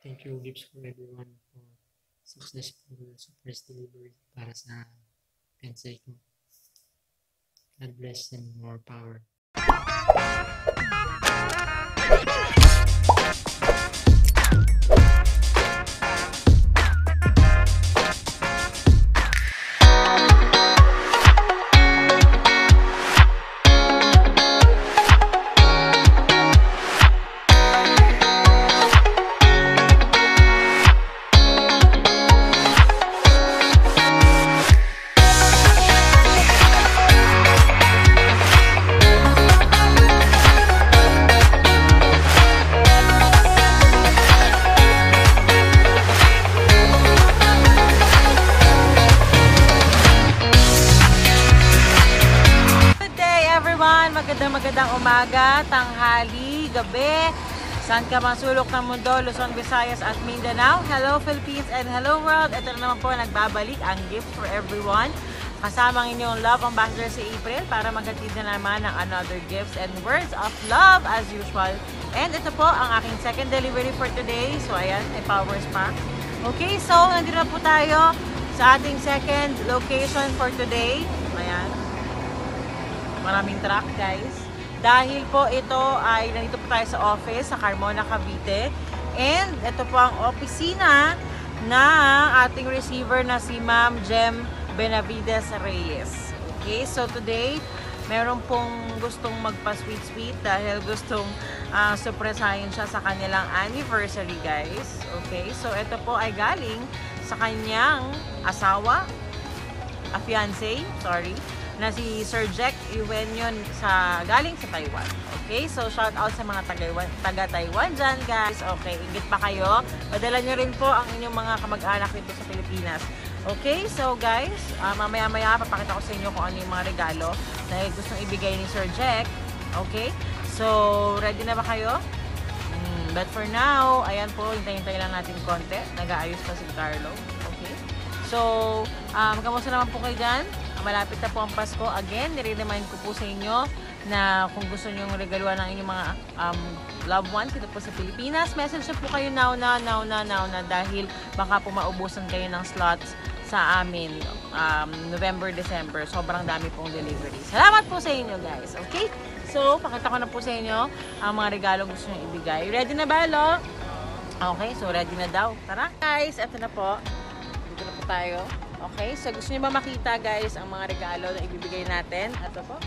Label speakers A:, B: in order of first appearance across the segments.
A: thank you gifts for everyone for successful surprise delivery para sa fiancé ko. God bless and more power.
B: Magandang umaga, tanghali, gabi, saan ka mang sulok ng mundo, Luzon, Visayas at Mindanao. Hello Philippines and hello world. Ito na naman po, nagbabalik ang gift for everyone. Kasama ang inyong love ambassador si April para maghatid na naman ng another gifts and words of love as usual. And ito po ang aking second delivery for today. So ayan, may power spa. Okay, so nandito na po tayo sa ating second location for today. Ayan. Maraming truck guys. Dahil po ito ay nandito po tayo sa office sa Carmona, Cavite. And ito po ang opisina na ating receiver na si Ma'am Jem Benavides Reyes. Okay, so today meron pong gustong magpa-sweet dahil gustong surpresahin siya sa kanilang anniversary guys. Okay, so ito po ay galing sa kanyang asawa, fiancé, sorry, na si Sir Jack Eugenio galing sa Taiwan. Okay, so shout out sa mga taga-Taiwan dyan guys. Okay, ingit pa kayo. Padala nyo rin po ang inyong mga kamag-anak dito sa Pilipinas. Okay, so guys, mamaya-maya papakita ko sa inyo kung ano yung mga regalo na gustong ibigay ni Sir Jack. Okay, so ready na ba kayo? But for now, ayan po, hintay-hintay lang natin konti. Nag-aayos pa si Carlo. Okay, so kamusta naman po kayo dyan? Malapit na po ang Pasko. Again, nire-remind ko po sa inyo na kung gusto nyo regaluhan ng inyong mga loved ones dito po sa Pilipinas, message po kayo now na dahil baka po maubusan kayo ng slots sa amin November, December. Sobrang dami pong delivery. Salamat po sa inyo guys. Okay? So, pakita ko na po sa inyo ang mga regalo gusto nyo ibigay. Ready na ba, Lo? Okay, so ready na daw. Tara guys, eto na po. Dito na po tayo. Okay, so gusto niyo ba makita guys ang mga regalo na ibibigay natin? Ito po.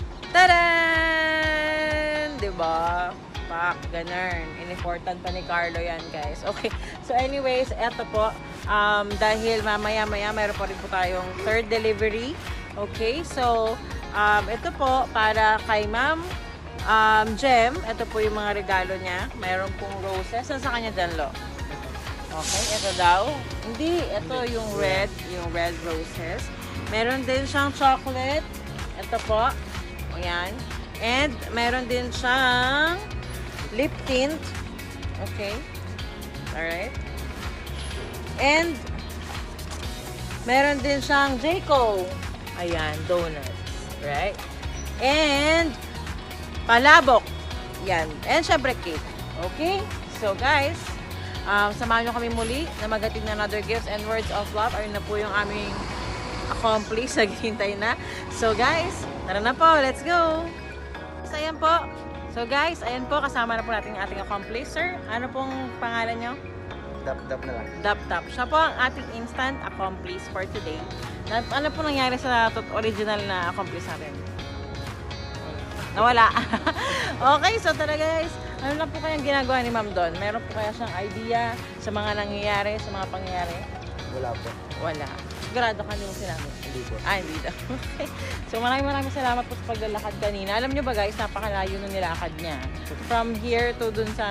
B: Tadaan! Diba? Pak, ganun. Inimportant pa ni Carlo yan guys. Okay, so anyways, eto po. Dahil mamaya-maya mayroon pa rin po tayong third delivery. Okay, so ito po para kay Ma'am Jem. Ito po yung mga regalo niya. Mayroon pong roses. Saan sa kanya dyan, Lo? Okay, ito daw. Hindi, ito yung red roses. Meron din siyang chocolate. Ito po. Ayan. And meron din siyang lip tint. Okay. Alright. And meron din siyang Jayco. Ayan, donuts. Right? And palabok. Yan. And syempre cake. Okay? So guys, samahan nyo kami muli na maghatid na another gifts and words of love. Ayun na po yung aming accomplice. Naghihintay na. So guys, tara na po. Let's go! So ayan po. So guys, ayan po. Kasama na po natin yung ating accomplice. Sir, ano pong pangalan nyo?
C: Dap-dap na lang.
B: Dap-dap. Siya po ang ating instant accomplice for today. Ano po nangyari sa original na accomplice natin? Nawala. Okay, so tara guys. Ano lang po kayang ginagawa ni Ma'am Don? Meron po kaya siyang idea sa mga nangyayari, sa mga pangyayari?
C: Wala po.
B: Wala. Sigurado ka nung sinabi?
C: Hindi po.
B: Hindi daw. Okay. So maraming salamat po sa paglalakad kanina. Alam nyo ba guys, napakalayo nung nilakad niya. From here to dun sa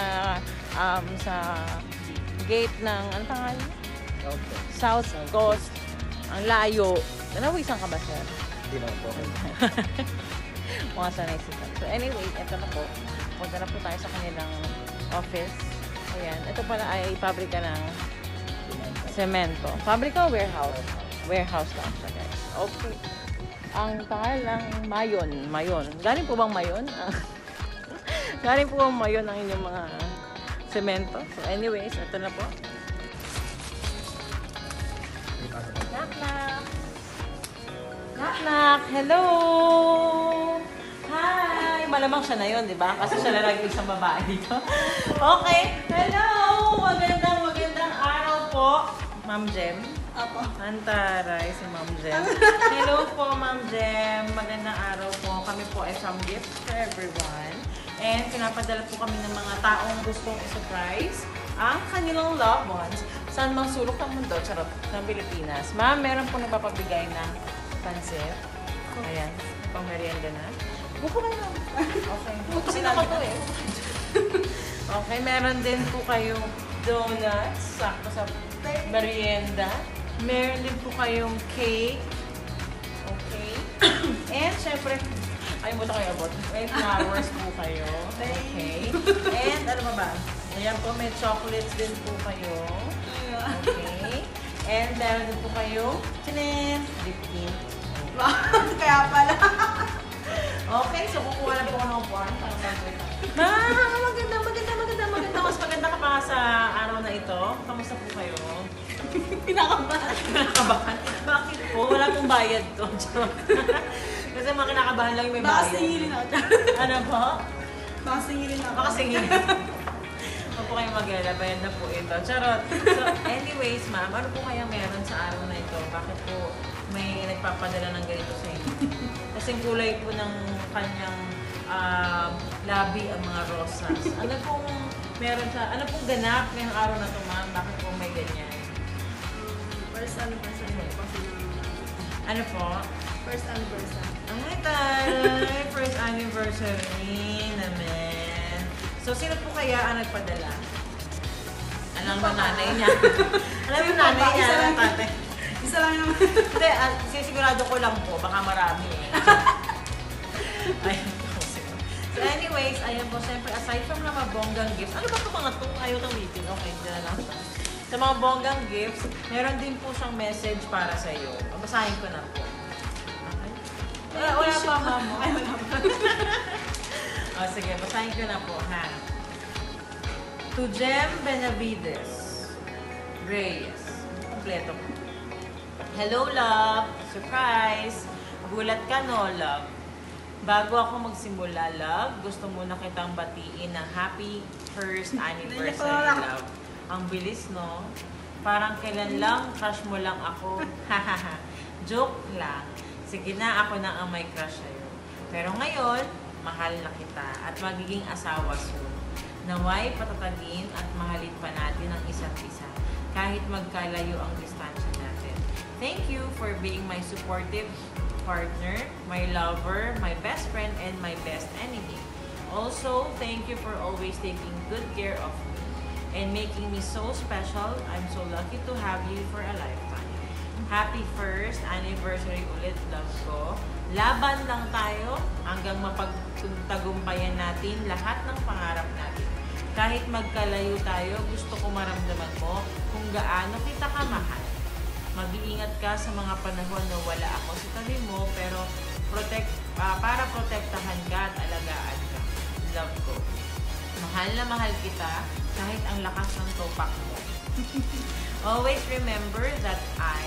B: gate ng, ano pangalan? South Coast. Ang layo. Nawisan ka ba, sir?
C: Hindi naman po.
B: Mga sanay sila. So anyway, ito na po. Punta na po tayo sa kanilang office. Ayan. Ito pala ay pabrika ng semento. Pabrika o warehouse? Warehouse lang siya guys. Okay. Ang pangalan ng Mayon. Galing po bang Mayon? Galing po bang Mayon ang inyong mga semento. So anyways, ito na po. Knock knock. Knock knock. Hello! Hi! Malamang siya na yun, di ba? Kasi siya na lagi isang babae dito. Okay. Hello! Magandang araw po. Ma'am Jem.
D: Apo.
B: Antaray si Ma'am Jem. Hello po, Ma'am Jem. Magandang araw po. Kami po ay some gifts for everyone. And pinapadala po kami ng mga taong gustong i-surprise ang kanilang loved ones saan mang sulok ng mundo, charot, ng Pilipinas. Ma'am, meron po nagpapabigay ng pansit. Ayan, pang merienda na. Buko kayo. Okay. Kasi ako to eh. Okay, meron din po kayong donuts, sakto sa merienda. Meron din po kayong cake. Okay. And syempre, ay mo kayo abot. May flowers po kayo. Okay. And ano pa ba? Ayan po, may chocolates din po kayo. Okay. And meron din po kayo, tinin, lip tint.
D: Kaya pala.
B: Okay, so kukuha lang po ako ng upuan. Maganda. Mas maganda ka pa sa araw na ito. Kamusta po kayo? Kinakabahan. Bakit po? Wala pong bayad to. Kasi mga kinakabahan lang yung may
D: Baka
B: bayad.
D: singilin ako.
B: Ano po?
D: Baka singilin ako.
B: Baka singilin. Huwag po kayong mag-alala. Bayad na po ito. Charot. So, anyways, ma'am, ano po kayang meron sa araw na ito? Bakit po may nagpapadala ng ganito sa inyo? Kasing kulay po ng kanyang labi ang mga rosas. Ano pong meron sa, ano pong ganap ngayong araw na ito, ma'am? Bakit po may ganyan?
D: First anniversary po.
B: Ano po?
D: First anniversary.
B: Ay, taray! First anniversary naman. So, sino po kaya ang nagpadala? Alam mo nanay niya. Alam mo nanay niya, alam tatay.
D: Isa lang naman.
B: Hindi, sisigurado ko lang po, baka marami eh. Ayun po. So anyways, ayun po, siyempre, aside from mga bonggang gifts, ano ba ito mga ito? Ayaw tawitin. Okay, dyan na lang. Sa mga bonggang gifts, meron din po siyang message para sa iyo. Basahin ko na po. Okay? Wala pa, ma'am.
D: Ay, wala pa.
B: O sige, basahin ko na po, ha? To Jem Benavides Reyes. Kompleto po. Hello, love! Surprise! Gulat ka, no, love? Bago ako magsimula, love, gusto muna kitang batiin ng happy first anniversary, love. Ang bilis, no? Parang kailan lang, crush mo lang ako. Hahaha. Joke lang. Sige na, ako na ang may crush sa'yo. Pero ngayon, mahal na kita at magiging asawa soon. Naway patatagin at mahalin pa natin ang isa't isa kahit magkalayo ang distansya natin. Thank you for being my supportive partner, my lover, my best friend, and my best enemy. Also, thank you for always taking good care of me and making me so special. I'm so lucky to have you for a lifetime. Happy first anniversary ulit, love ko. Laban lang tayo hanggang mapagtagumpayan natin lahat ng pangarap natin. Kahit magkalayo tayo, gusto ko maramdaman mo kung gaano kita kamahal. Mag-iingat ka sa mga panahon na wala ako sa tabi mo, pero para protektahan ka at alagaan ka. Love ko. Mahal na mahal kita kahit ang lakas ng topak mo. Always remember that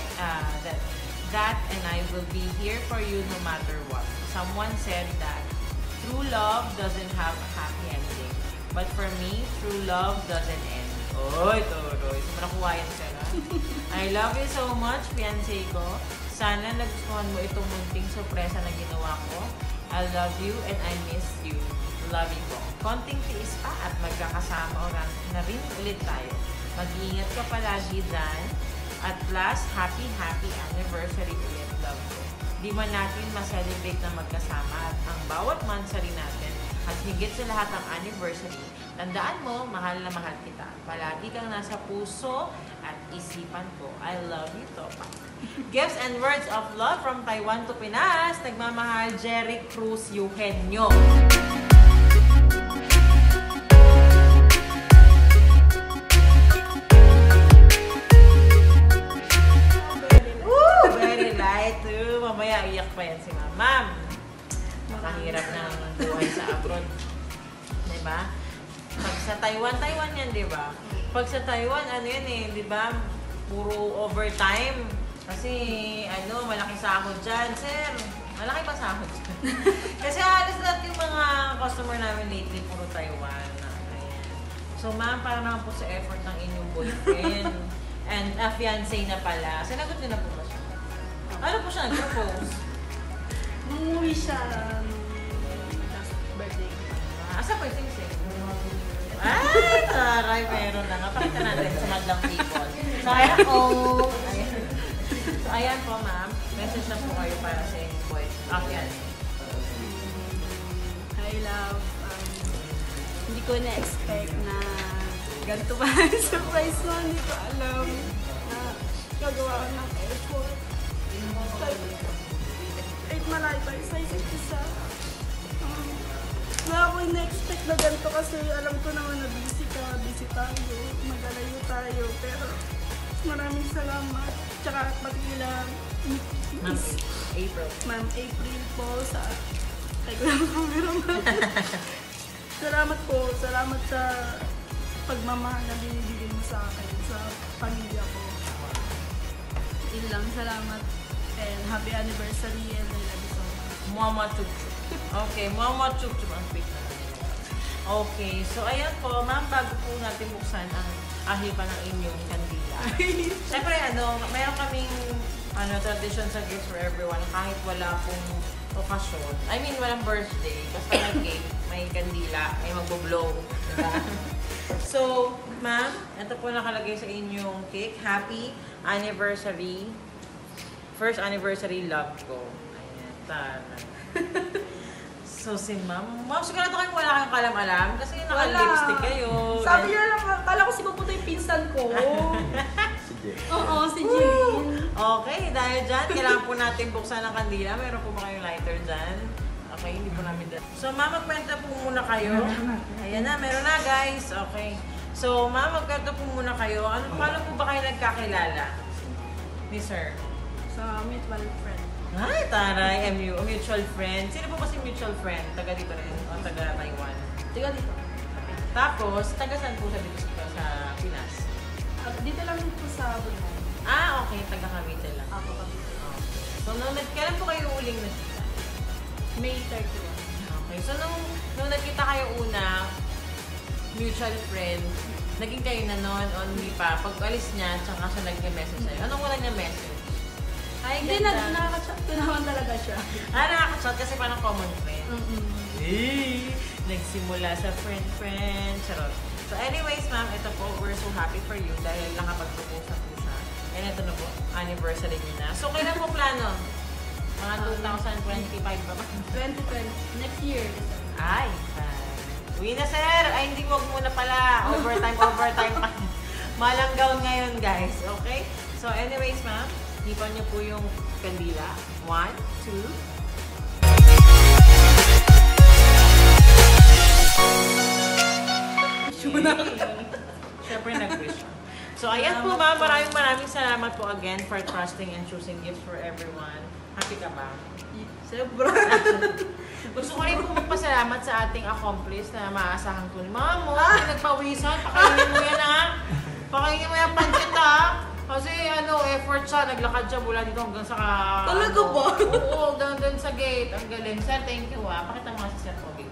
B: that and I will be here for you no matter what. Someone said that true love doesn't have a happy ending, but for me, true love doesn't end. Oy, Toroy. So, nakuha yan sila. I love you so much, fiancé ko. Sana nagustuhan mo itong munting sorpresa na ginawa ko. I love you and I miss you. Love you po. Konting tiis pa at magkakasama na rin ulit tayo. Mag-iingat ka palagi dyan. At last, happy anniversary ulit, love ko. Di man natin ma-celebrate na magkasama at ang bawat mansari natin at higit sa lahat ang anniversary, tandaan mo, mahal na mahal kita. Palagi kang nasa puso at isipan ko. I love you, Topa. Gifts and words of love from Taiwan to Pinas. Nagmamahal, Jerry Cruz Eugenio. Very light. Mamaya iyak pa yan si Ma'am. Makahirap ng buhay sa abroad. Diba? Pag sa sa Taiwan yan, di ba? Pag sa Taiwan, ano yan eh, di ba? Puro overtime. Kasi, ano, malaki sahod dyan, sir. Malaki pa sahod dyan. Kasi halos lahat yung mga customer namin lately, puro Taiwan. Ayan. So, ma'am, para naman po sa effort ng inyong boyfriend. And fiancé na pala. Sinagot niyo na po ba siya? Ano po siya nag-propose?
D: Umuwi siya last birthday.
B: Asa po yung sing? Taray, meron na nga. Pakita natin sa madlang people. So, ayan po. So, ayan po, ma'am. Message na po kayo para sa inyong boyfriend. Yan.
D: Hi, love. Hindi ko na-expect na ganito pa surprise mo. Hindi ko alam na gagawa ko ng effort. Kahit malayo tayo sa isa't isa. Wala ako na-expect na ganito kasi alam ko naman na busy tayo, magalayo tayo. Pero maraming salamat. Tsaka pati kila Ma'am April po sa kay ko lang cameraman. Salamat sa pagmamahal na binibigay mo sa akin, sa pamilya ko. Yun lang, salamat. And happy anniversary and I love you so much.
B: Mama Chup Chup. Okay, Mama Chup Chup ang pick na. Okay, so ayan po, ma'am, bago po natin buksan ang ahipan ng inyong kandila. Siyempre, mayroon kaming tradition sa Gifts for Everyone kahit wala pong okasyon. I mean, walang birthday. Basta may cake, may kandila, may magbo-blow. Diba? So, ma'am, ito po nakalagay sa inyong cake. Happy anniversary. First anniversary love ko. Ayan, taray. So, si ma'am, sigurado kayo wala kayong kalam-alam kasi naka-lipstick kayo.
D: Sabi niya lang, kala ko si Puputo yung pinsan ko.
C: Si Jay.
D: Oo, si Jeline.
B: Okay, dahil dyan, kailangan po natin buksan ang kandila. Meron po ba kayong lighter dyan? Okay, hindi po namin dyan. So, ma'am, magkwento po muna kayo. Ayan na, meron na guys. Okay. So, ma'am, magkwento po muna kayo. Paano po ba kayo nagkakilala? Ni sir?
D: Sa mutual friend.
B: Ay, taray, mutual friend. Sino po ba si mutual friend? Taga dito rin o taga Taiwan?
D: Tiga dito.
B: Tapos, taga saan po sa dito sa Pinas?
D: Dito lang po sa Bulay.
B: Okay, taga Cavite lang.
D: Ako kami.
B: So, kailan po kayo uling nakita?
D: May 31.
B: Okay, so nung nagkita kayo una, mutual friend, naging kayo na noon o hindi pa? Pag alis niya, tsaka siya nag-message sa'yo. Anong wala niya message? Ay,
D: Hindi,
B: ganda.
D: nakaka-chat ko naman talaga siya.
B: Nakaka-chat kasi parang common friend.
D: Mm-mm.
B: Nagsimula sa friend. Charot. So anyways, ma'am, ito po, we're so happy for you dahil nakapag-propose na po siya. And ito na po, anniversary niyo na. So kailan po plano? Mga 2025 ba ba?
D: 2020. Next year.
B: Ay, uwi na sir! Ay, hindi, wag muna pala. Overtime pa. Malanggaw ngayon, guys. Okay? So anyways, ma'am, hipan niyo po yung kandila. 1, 2. Siyempre nag-wish. So, ayan po ma'am, maraming salamat po again for trusting and choosing Gifts for Everyone. Happy ka ba?
D: Sobra.
B: Gusto ko rin po magpasalamat sa ating accomplice na maaasahan ko ni Ma'am mo. Nagpawisan, pakainin mo yan ha. Pakainin mo yan pancit ha. Kasi effort siya, naglakad siya mula dito hanggang sa
D: Talaga ba?
B: Oo, hanggang sa gate. Ang galing. Sir, thank you ha. Pakita mo si Sir Pogi.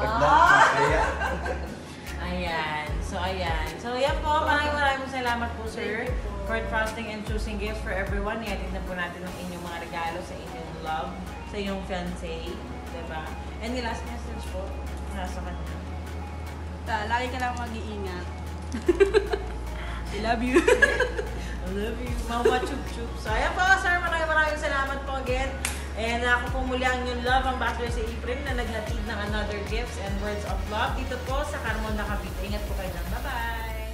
B: Ayan. So, yan po. Maraming salamat po, sir, for trusting and choosing Gifts for Everyone. Ihatid na po natin ang inyong mga regalo sa inyong love, sa inyong fiancé. Diba? And the last message po, nasa kanya.
D: Lagi ka lang mag-iingat. I love you.
B: I love you. Mama Chup Chup. So, ayan po, sir. Maraming salamat po again. And ako po muli ang inyong love, ang Bachelor si April na naghatid ng another gifts and words of love dito po sa Carmona, Cavite. Ingat po kayo lang. Bye-bye!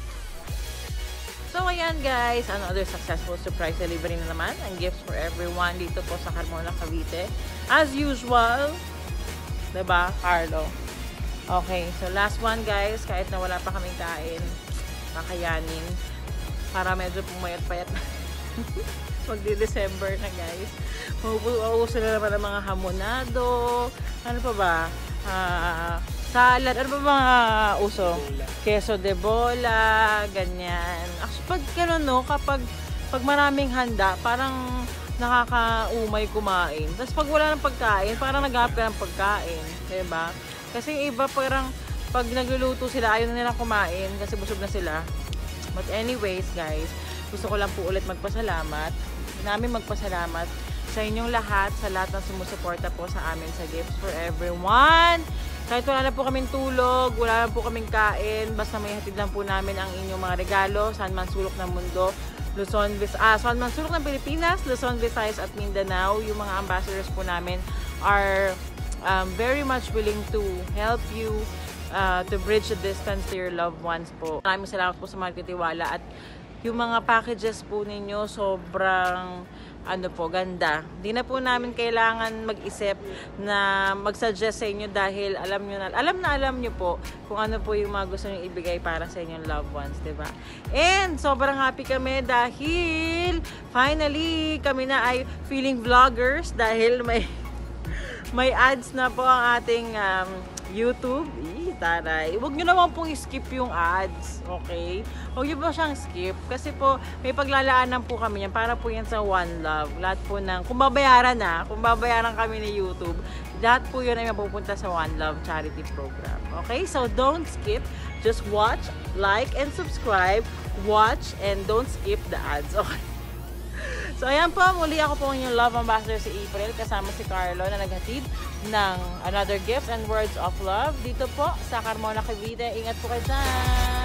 B: So, ayan guys, another successful surprise delivery na naman ang Gifts for Everyone dito po sa Carmona, Cavite. As usual, diba, Carlo? Okay, so last one guys, kahit na wala pa kaming kain, kakayanin para medyo pumayat-payat na. Magdi-December na guys. Mauuso na naman ang mga hamonado. Ano pa ba? Salad, ano ba mga uso? Queso de bola, ganyan. Actually, pag gano'n, no, pag maraming handa, parang nakakaumay kumain. Tapos pag wala ng pagkain, parang naghahanap ka ng pagkain. Diba? Kasi yung iba parang pag nagluluto sila, ayaw na nila kumain kasi busog na sila. But anyways, guys, gusto ko lang po ulit magpasalamat. Magpasalamat sa inyong lahat, sa lahat ng sumusuporta po sa amin sa Gifts for Everyone. Kahit wala na po kaming tulog, wala na po kaming kain, basta may hatid lang po namin ang inyong mga regalo, saan man sulok ng mundo, saan man sulok ng Pilipinas, Luzon, Visayas at Mindanao. Yung mga ambassadors po namin are very much willing to help you to bridge the distance to your loved ones po. Maraming salamat po sa mga titiwala at yung mga packages po ninyo sobrang ganda. Di na po namin kailangan mag-isip na mag-suggest sa inyo dahil alam nyo po kung ano po yung mga gusto nyo ibigay para sa inyong loved ones, diba? And sobrang happy kami dahil finally kami na ay feeling vloggers dahil may ads na po ang ating YouTube. Taray. Huwag nyo naman pong skip yung ads, okay? Huwag nyo po siyang skip kasi po may paglalaanan po kami yan para po yan sa One Love. Lahat po ng, kung babayaran kami ni YouTube, lahat po yun ay mapupunta sa One Love charity program. Okay? So don't skip. Just watch, like, and subscribe. Watch and don't skip the ads. Okay? So, ayan po, muli ako po inyong love ambassador si April, kasama si Carlo na naghatid ng another gifts and words of love dito po sa Carmona, Cavite. Ingat po kayo dyan!